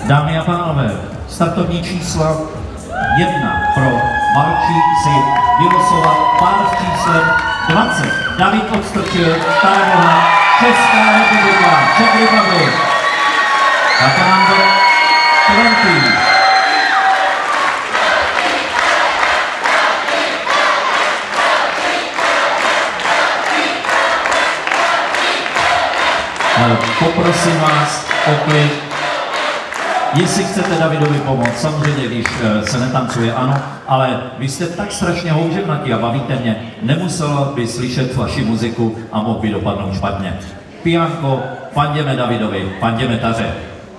Dámy a pánové, startovní čísla 1 pro Malčí si vylosoval pár s číslem 20. David Odstrčil, Taraboha, Česká republika, Czech Republic. Tato number 20. Poprosím vás o klid. Jestli chcete Davidovi pomoct, samozřejmě, když se netancuje, ano, ale vy jste tak strašně houževnatí a bavíte mě, nemusel by slyšet vaši muziku a mohl by dopadnout špatně. Pijanko, fanděme Davidovi, fanděme Taře.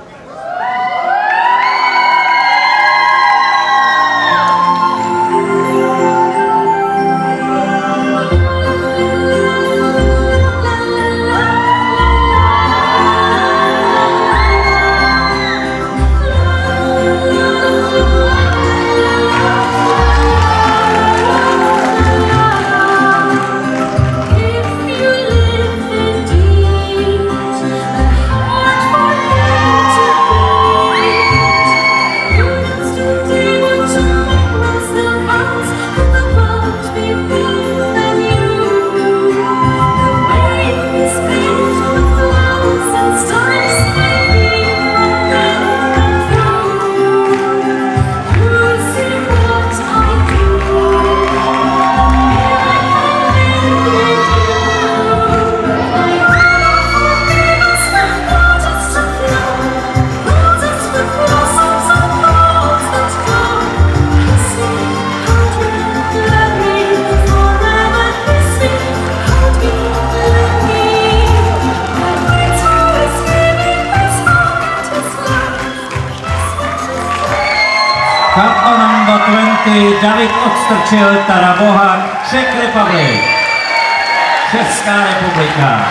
Couple number 20, David Odstrčil, Taraboha, Czech Republic. Česká republika.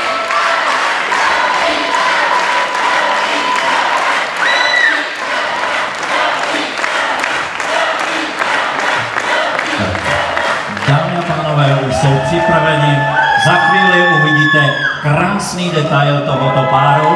Dámy a pánové, už jsou připraveni. Za chvíli uvidíte krásný detail tohoto páru.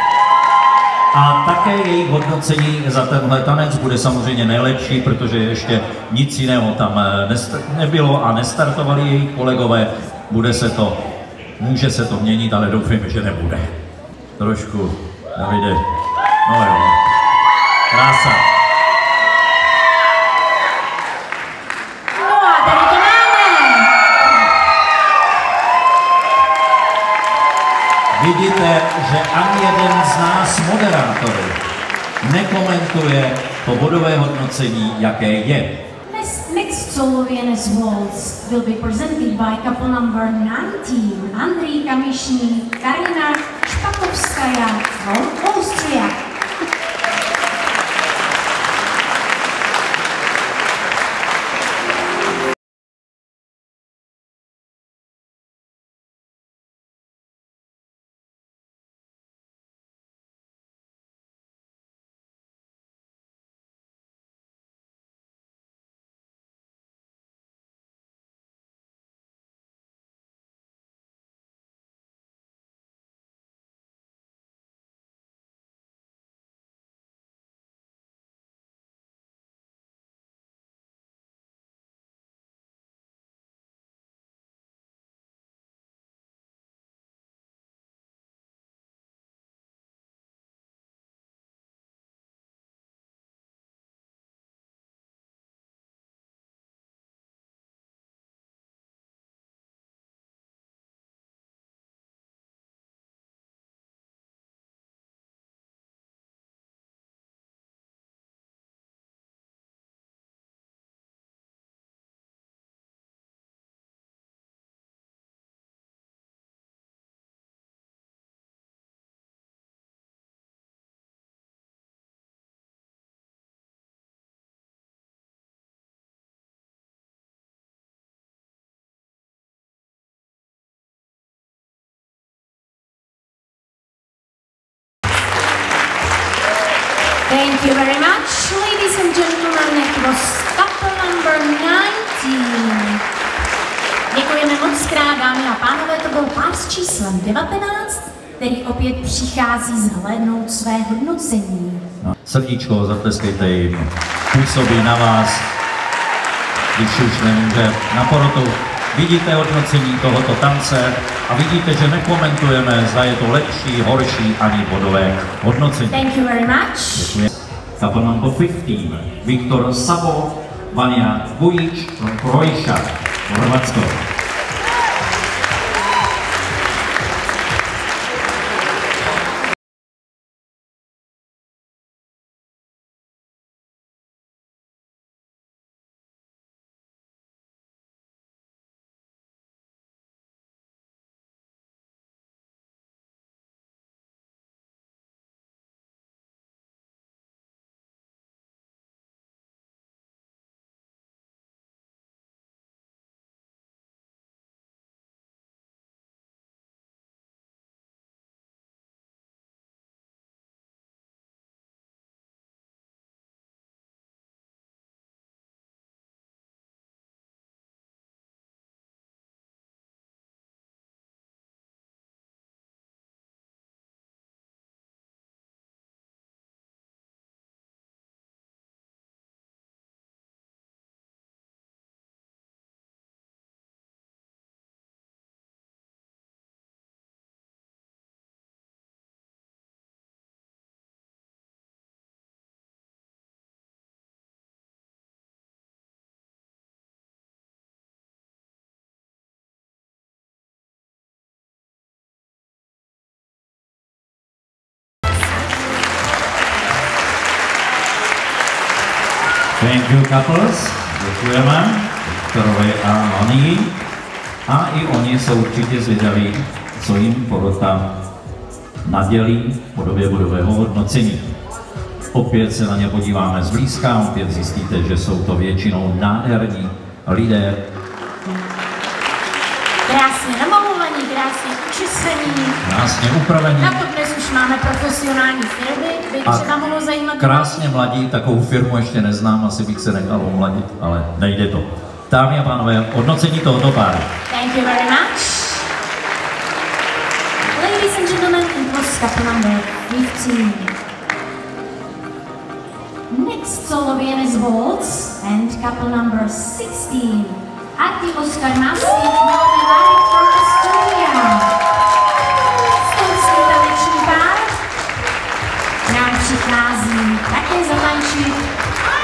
A také jejich hodnocení za tenhle tanec bude samozřejmě nejlepší, protože ještě nic jiného tam nebylo a nestartovali jejich kolegové. Může se to měnit, ale doufejme, že nebude. Trošku, Davide, no jo, krása. No a tady to máme. Vidíte, že ani jeden z nás moderátorů nekomentuje to bodové hodnocení, jaké je. Next solo Vienes Waltz will be presented by couple number 19, Andrej Kamišní, Karina Špakovskaja from Austria. Thank you very much, ladies and gentlemen. It was couple number 19. Děkujeme moc krát, dámy a pánové, to byl pár s číslem 19, který opět přichází zhlédnout své hodnocení. Srdíčko, zatleskejte jim, působí na vás, když už nemůže na porotu. Vidíte hodnocení tohoto tance a vidíte, že nekomentujeme, zda je to lepší, horší, ani bodové hodnocení. Thank you very much. Děkuji. Couple number 15, Viktor Sabo, Vania Vujic from Croatia, Chorvatsko. Thank you couples, děkujeme Viktorovi a Vanii. A i oni jsou určitě zvědaví, co jim porota nadělí v podobě bodového hodnocení. Opět se na ně podíváme zblízka, opět zjistíte, že jsou to většinou nádherní lidé. Krásně namalovaní, krásně učesení. Krásně upravení. Na to dnes už máme profesionální firmy, by třeba mohlo zajímat. Krásně mladí, takovou firmu ještě neznám, asi bych se nechal omladit, ale nejde to. Dámy a pánové, hodnocení tohoto páru. Thank you very much. Ladies and gentlemen, it was couple number 15. Next Soloviennes Waltz and couple number 16. Arti Oskar Maslik, Milone Marek from Estonia. Stolský taneční pár nám přichází také zatančit.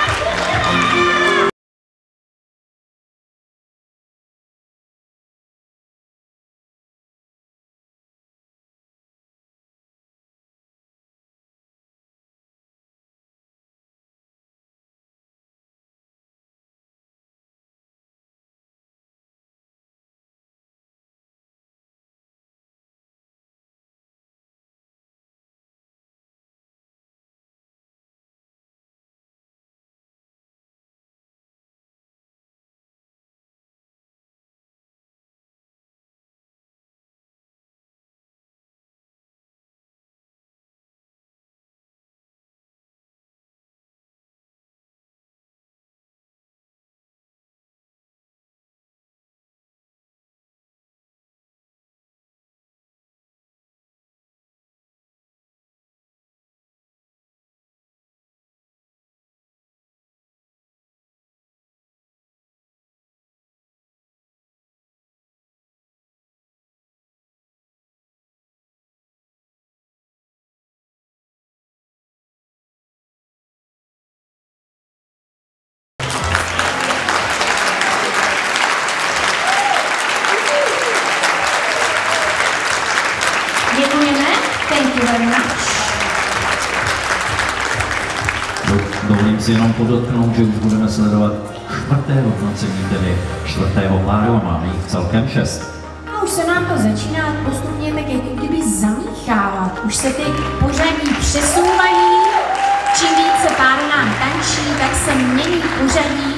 Dovolím si jenom podotknout, že už budeme sledovat čtvrté hodnocení, tedy čtvrtého páru a máme jich celkem 6. A už se nám to začíná postupně tak jako kdyby zamíchávat. Už se ty pořadí přesouvají, čím více pár nám tančí, tak se mění pořadí.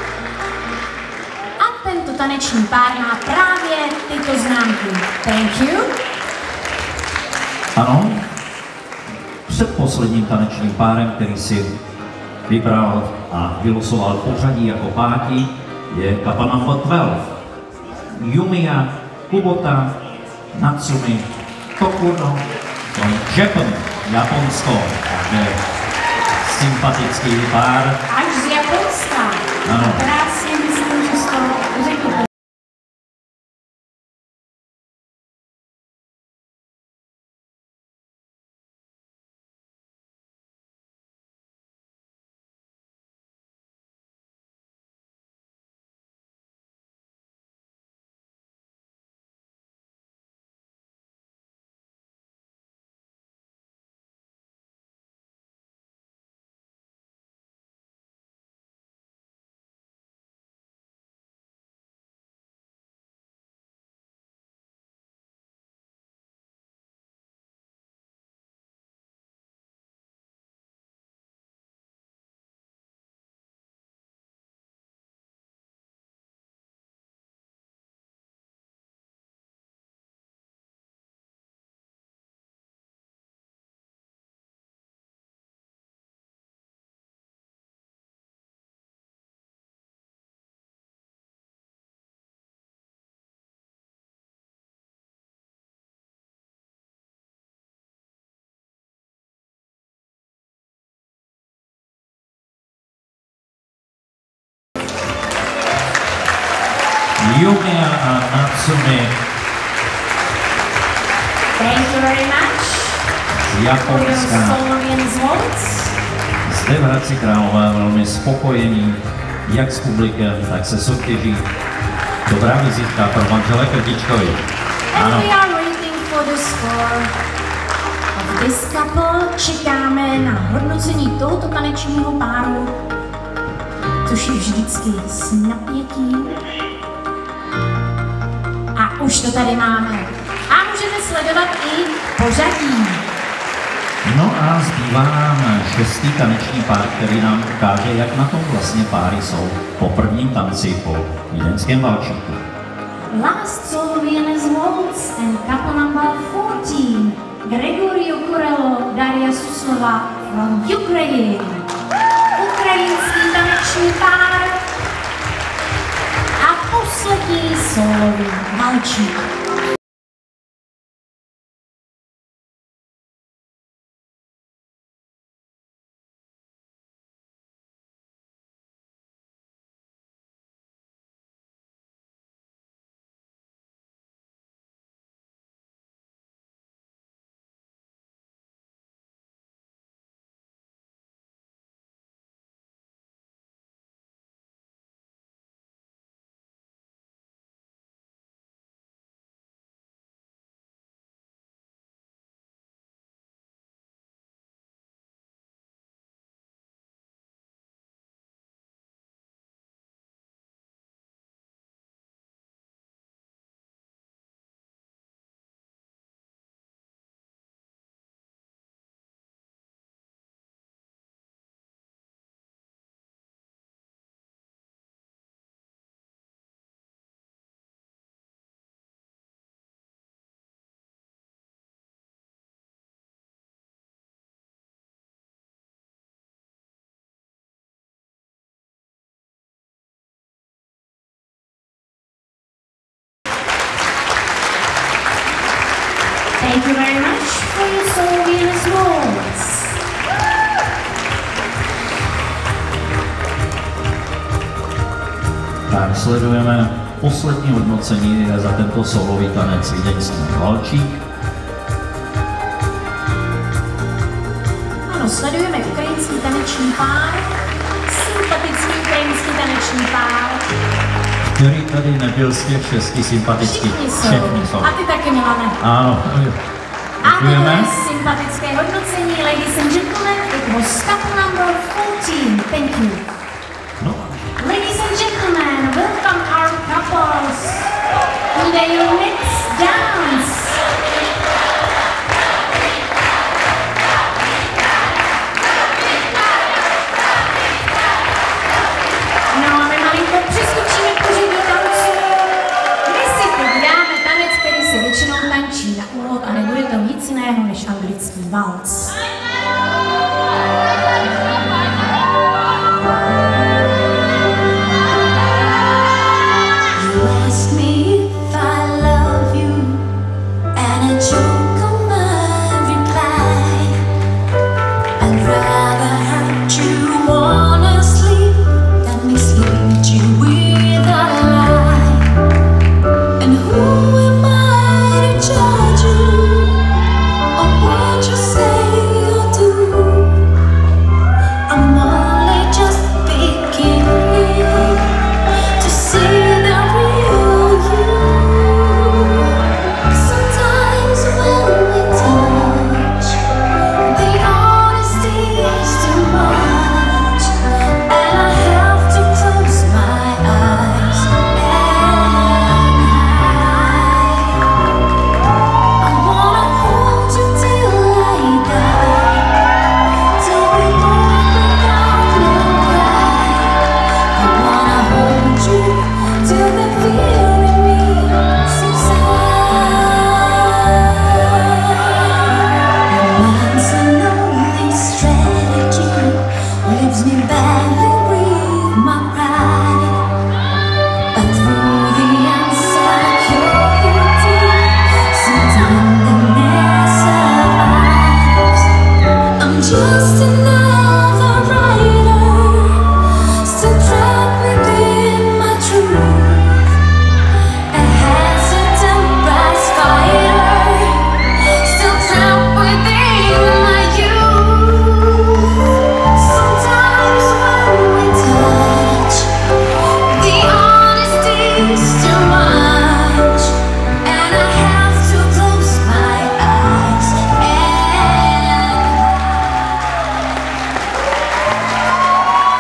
A tento taneční pár má právě tyto známky. Thank you. Ano, předposledním tanečním párem, který si vybral a vylosoval pořadí jako pátí, je couple number 12. Yumiya Kubota Natsumi Tokuno from Japan, Japonsko. Takže sympatický pár. Až z Japonska. Ano. Krásně myslím, že jsi to řekl. Yumiya a Natsumi Thank you very much z for your Japonska. Solonian Waltz. Zde v Hradci Králové velmi spokojení, jak s publikem, tak se soutěží. Dobrá vizitka pro manžele Krtičkovi. And Ano. we are waiting for the score of this couple. Čekáme na hodnocení tohoto tanečního páru, což je vždycky s napětím. A už to tady máme. A můžete sledovat i pořadí. No a zbývá nám 6. taneční pár, který nám ukáže, jak na tom vlastně páry jsou po prvním tanci po vídeňském valčíku. Last solo Viennese Waltz and couple number 14, Gregorio Corello, Daria Suslova from Ukraine. Ukrajinský taneční pár a poslední solový valčík. Thank you very much for your solo Viennese Waltz. Tak sledujeme poslední hodnocení za tento solový tanec vídeňský valčík. Ano, sledujeme ukrajinský taneční pár, sympatický ukrajinský taneční pár. Který tady nebyl z těch 6 sympatických. Všichni jsou. A ty taky, Milane. Ano. A tohle Děkujeme. je sympatické hodnocení, ladies and gentlemen, it was couple number 14. Thank you. No. Ladies and gentlemen, welcome our couples to their next dance. No a my malinko přeskočíme k pořadu tanců. My si teď dáme tanec, který se většinou tančí na úvod a nebude to nic jiného než anglický valc. I'd rather hurt you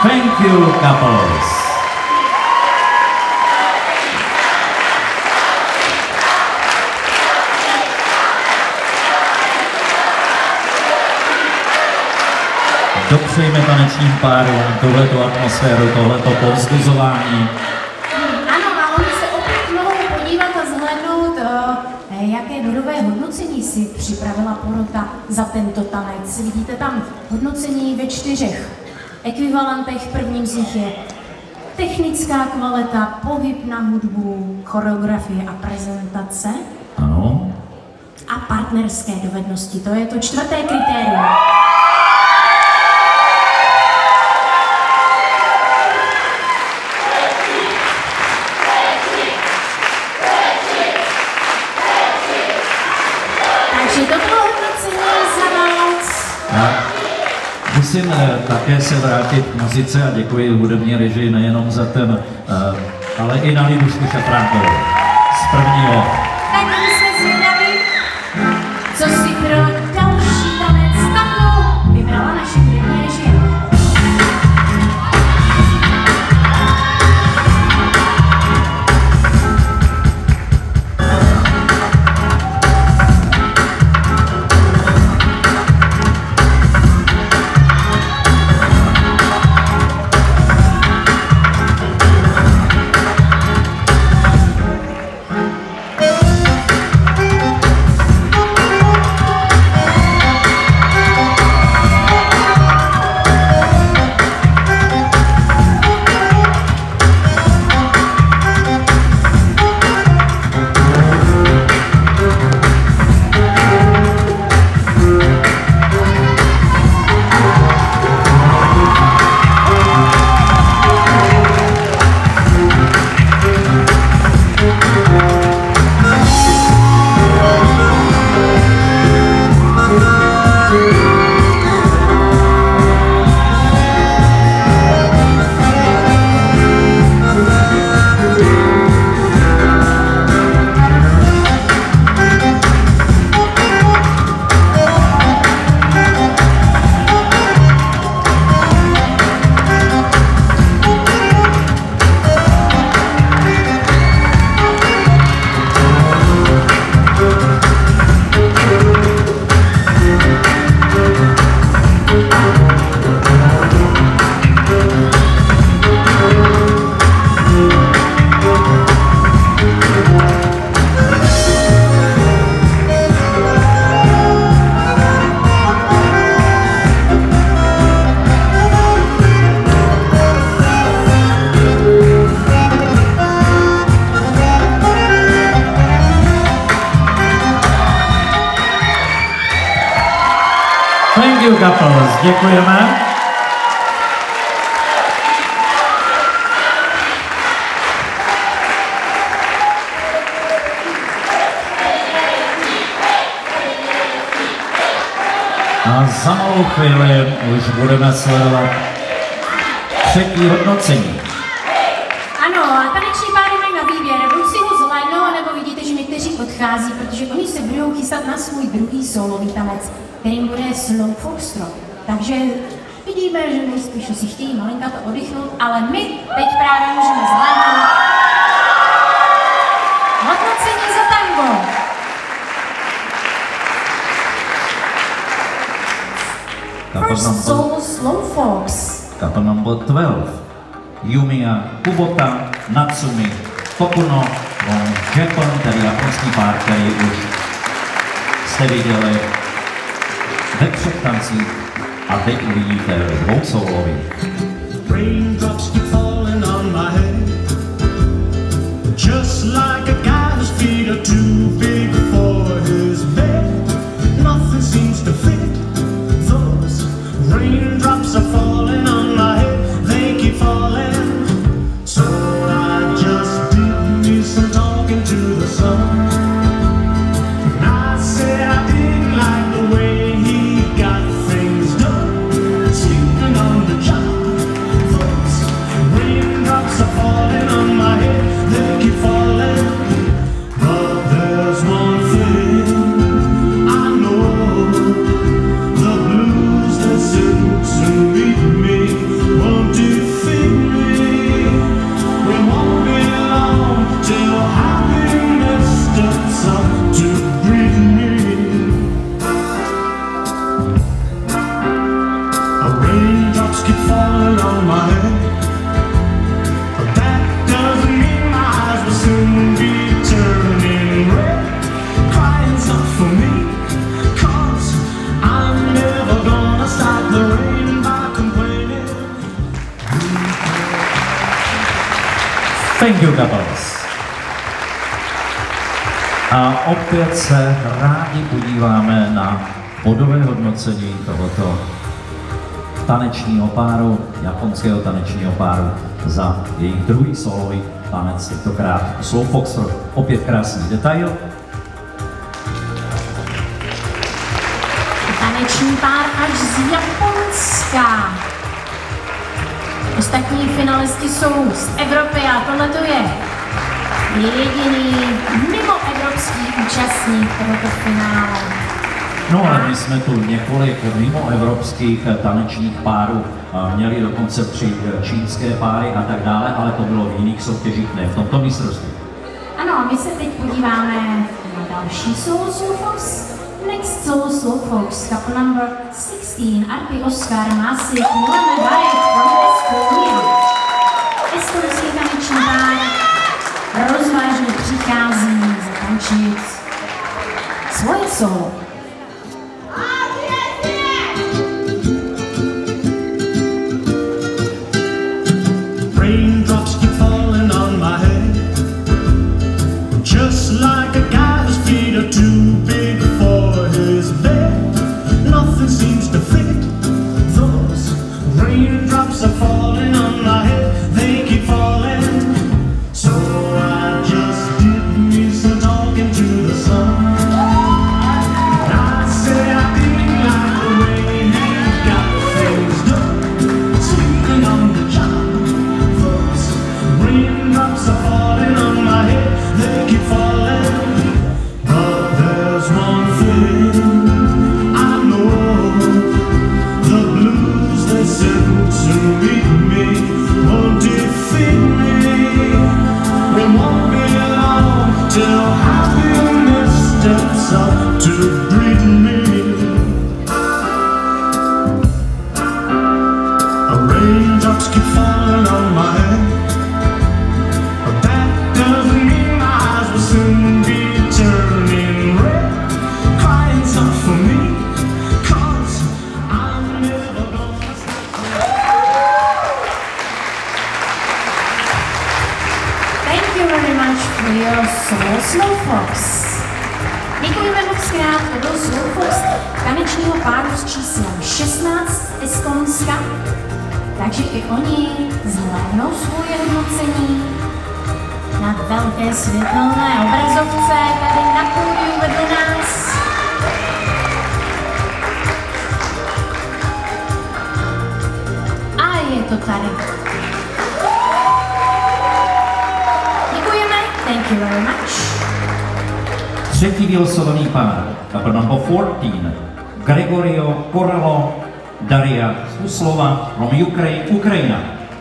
Thank you, couples. Dopřejme tanečním párům tohleto atmosféru, tohleto povzbuzování. Ano, a oni se opět mohou podívat a zhlédnout, jaké bodové hodnocení si připravila porota za tento tanec. Vidíte tam hodnocení ve 4 ekvivalentech. Prvním z nich je technická kvalita, pohyb na hudbu, choreografie a prezentace. Ano. A partnerské dovednosti, to je to 4. kritérium. Musím také se vrátit k muzice a děkuji hudební režii nejenom za ten, ale i na Libušku Šafránkovou z prvního. Tak my jsme zvědaví, co si pro další tanec tango vybrala naše hudební režie. Thank you, couples. Děkujeme. A za malou chvíli už budeme sledovat 3. hodnocení. Ano, a taneční páry mají na výběr, buď si ho zhlédnou, anebo vidíte, že někteří odchází, protože oni se budou chystat na svůj druhý solový tanec, kterým bude slow foxtrot. Takže vidíme, že nejspíš si chtějí malinka to oddychnout, ale my teď právě můžeme zhlédnout hodnocení za tango. First solo slow fox. Couple number 12. Yumiya Kubota, Natsumi Tokuno, Japan, tedy japonský pár, který už jste viděli ve 3 tancích a teď uvidíte 2solový. Raindrops keep falling on my head, just like a guy whose feet are too big for his bed. Nothing seems to fit. Those raindrops are falling on my head, they keep falling. So I just did me some talking to the sun. And I said I didn't like the way he got things done, sleeping on the job. Those raindrops are falling on my head, they keep falling. But there's one thing I know, Thank you, couples. A opět se rádi podíváme na bodové hodnocení tohoto tanečního páru, japonského tanečního páru za jejich druhý solový tanec, tentokrát Slow Foxtrot. Opět krásný detail. Taneční pár až z Japonska. Ostatní finalisti jsou z Evropy a tohle je jediný mimoevropský účastník tohoto finále. No ale my jsme tu několik mimoevropských tanečních párů, měli dokonce 3 čínské páry a tak dále, ale to bylo v jiných soutěžích, ne v tomto mistrovství. Ano, a my se teď podíváme na další solo Slowfox. Next solo Slowfox, couple number 16, Arpi Oskar Masik Milena Barek from Estonia. Estonský taneční pár rozvážně přichází zatančit svoje solo. Raindrops keep falling on my head, just like a guy whose feet are too big for his bed. Nothing seems to fit. Those raindrops are falling on my head, they keep falling. So I just did me some talking to the sun. I said I didn't like the way he got things done, sleeping on the job. Raindrops are falling on my head, they keep falling. But there's one thing I know, the blues they send to meet me won't defeat me. It won't be long till happiness steps up to greet me. Raindrops keep falling on my head, soon be turning red. Crying's not for me, 'cause I'm never gonna stop. Thank you very much for your solo Slowfox. Děkujeme moc krát, to byl Slowfox tanečního páru s číslem 16 Estonska, takže i oni zhlédnou svoje hodnocení na velké světelné obrazovce tady na pódiu vedle nás. A je to tady. Děkujeme, thank you very much. Třetí vylosovaný pár, couple number 14, Gregorio Corello, Daria Suslova from Ukraina.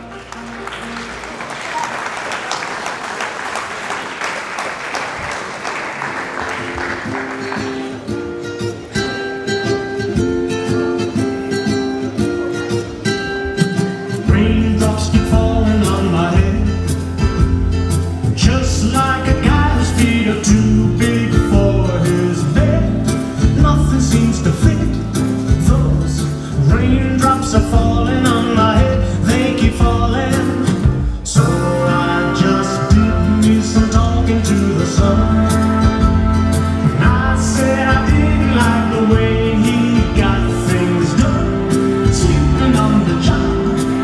Raindrops keep falling on my head, just like a guy whose feet are too big for his bed. Nothing seems to fit. Those raindrops are falling on my head, they keep falling. So I just did me some talking to the sun. I said I didn't like the way he got things done, sleeping on the job.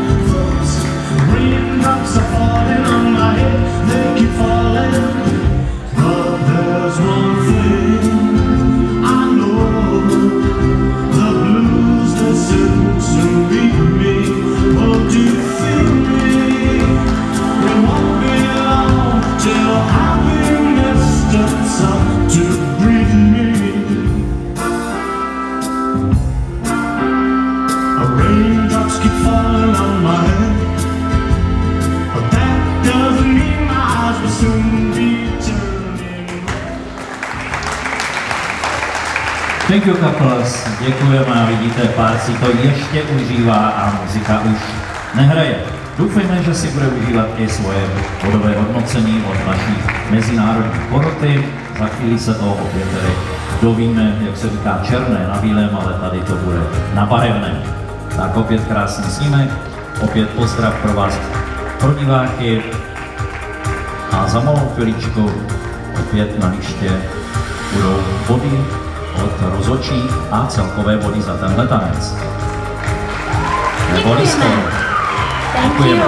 Raindrops are falling on my head, they keep falling. But there's one thing I know, the blues they send to meet me won't defeat me. It won't be long till happiness steps up to greet me. Raindrops keep falling on my head, doesn't mean my eyes will soon be turning. Thank you, couples. Děkujeme a vidíte, pár si to ještě užívá a muzika už nehraje. Doufejme, že si bude užívat i svoje bodové hodnocení od naší mezinárodní poroty. Za chvíli se to opět tedy dovíme, jak se říká, černé na bílém, ale tady to bude na barevném. Tak opět krásný snímek, opět pozdrav pro vás, pro diváky. A za malou chviličku opět na liště budou body od rozhodčích a celkové body za tenhle tanec. Neboli skoro. Děkujeme.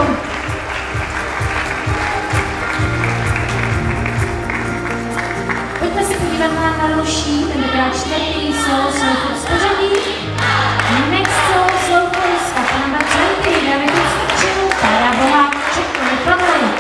Pojďme se podívat na další, tentokrát čtvrtý solo z pořadí. Next solo z kapela number 20, David Strčil, Tára Boha, Czech Republic.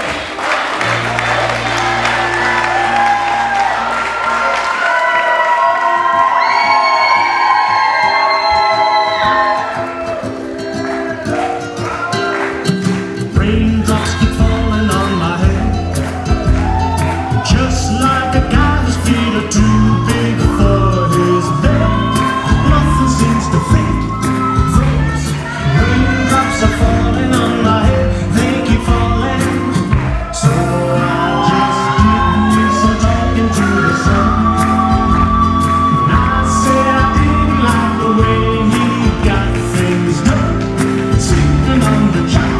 Raindrops keep falling on my head, just like a guy whose feet are too big for his bed. Nothing seems to fit. Those raindrops are falling on my head, they keep falling. So I just did me some talking to the sun. And I said I didn't like the way he got things done, sleeping on the job.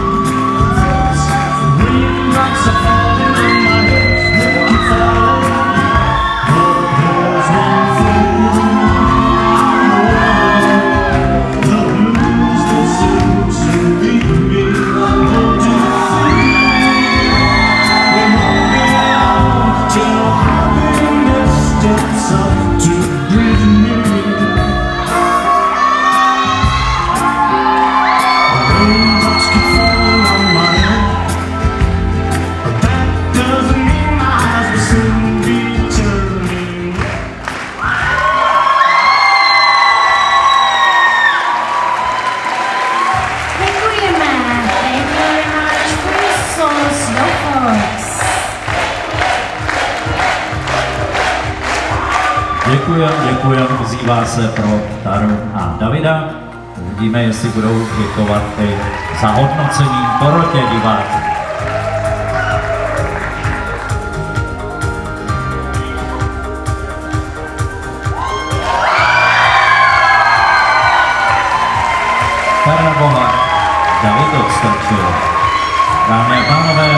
Raindrops are falling on my head, they keep falling. But there's one thing I know, the blues that seems to beat me. Won't you feel? We won't be long till happiness steps up to greet me. Raindrops keep falling on my head. That doesn't mean my eyes will soon be turning. Děkujeme. Thank you very much for your solo, Slowfox. Děkujem, ozývá se pro Taru a Davida. Uvidíme, jestli budou děkovat i za hodnocení porotě diváků. Tára Boha, David Strčil. Dámy a pánové,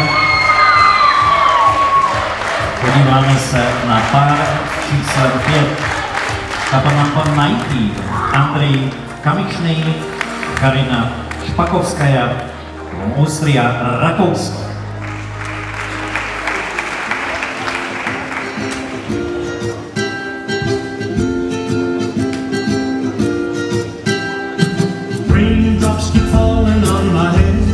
podíváme se na pár číslem 5. Kapela number 90, Andrej Kamičný, Karina Špakovská, Austria, Rakousko. Raindrops keep falling on my head,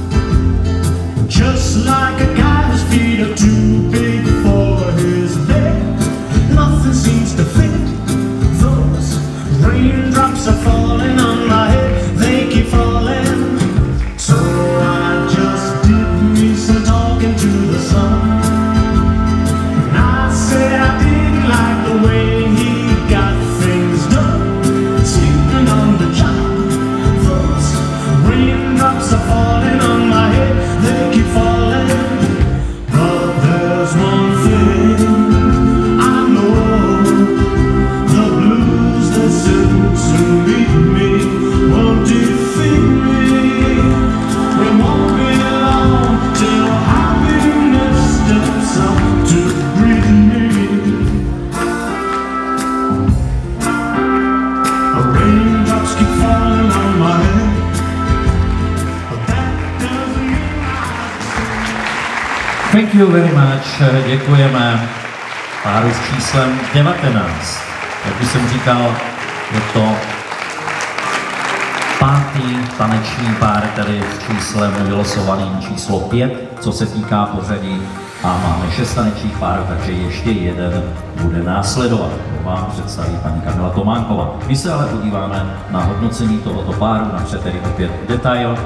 just like a guy whose feet are too big for his bed. Nothing seems to fit. Those raindrops are falling on my head, they keep falling. So I just did me some talking to the sun. And I said I didn't like the way he got things done, sleeping on the job. Those raindrops are falling on my head, they keep falling. But there's one thing I know, the blues that suits to meet me won't defeat me. We won't be long till happiness steps up to greet me. Raindrops keep falling on my head, but that doesn't mean Thank you very much, děkujeme páru s číslem 19. Jak už jsem říkal, je to pátý taneční pár, tedy s číslem vylosovaným číslo 5, co se týká pořadí. A máme 6 tanečních párů, takže ještě jeden bude následovat. To vám představí paní Kamila Tománková. My se ale podíváme na hodnocení tohoto páru, napřed tedy opět detail.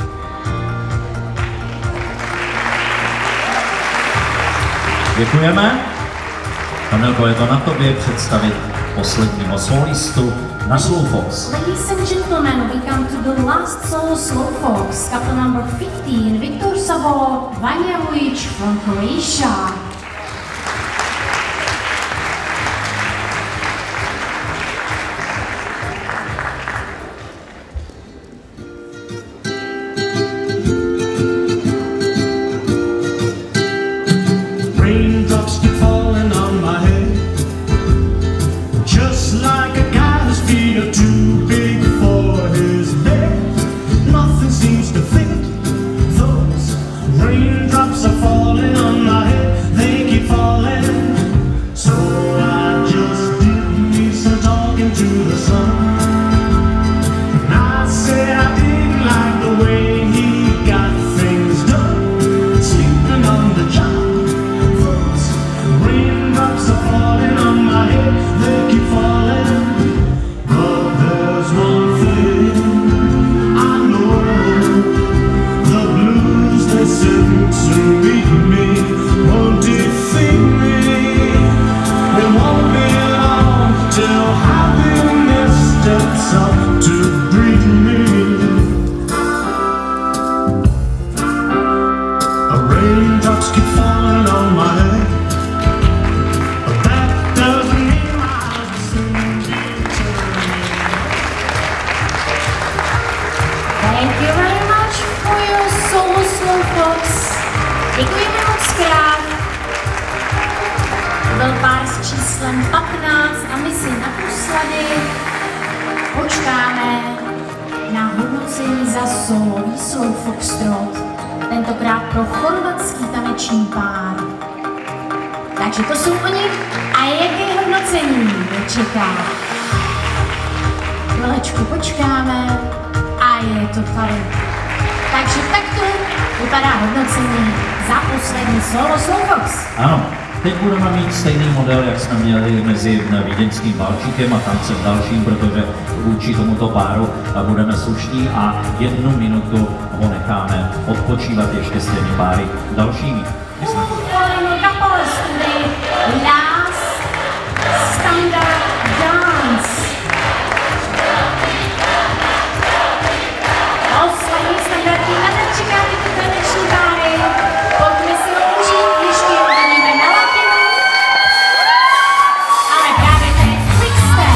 Děkujeme. Kamilko, je to na tobě představit posledního solistu na Slowfox. Ladies and gentlemen, we come to the last solo Slowfox, couple number 15, Viktor Savo, Vanja Vujic from Croatia. to breathe me. Raindrops keep falling on my head, but that doesn't mean my eyes will soon be turning. Thank you very much for your solo slow fox. Děkujeme moc krát. To byl pár s číslem 15 a my si naposledy počkáme na hodnocení za solový slow foxtrot. Tentokrát pro chorvatský taneční pár. Takže to jsou oni a jaké hodnocení je čeká. Chvilečku počkáme a je to tady. Takže takto vypadá hodnocení za poslední solo slow fox. Ano, teď budeme mít stejný model, jak jsme měli mezi vídeňským valčíkem a tancem dalším, protože vůči tomuto páru budeme slušní a 1 minutu ho necháme odpočívat ještě s těmi páry dalšími. Last standard dance. Poslední standardní tanec čeká tyto taneční páry. Pojďme si ho užít, ještě uvidíme na latinu. Ale právě to je quick step.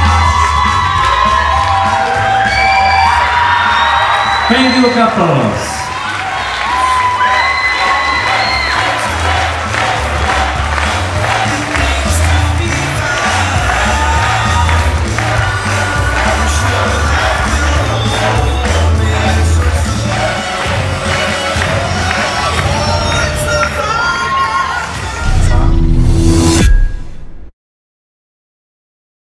Thank you, couples.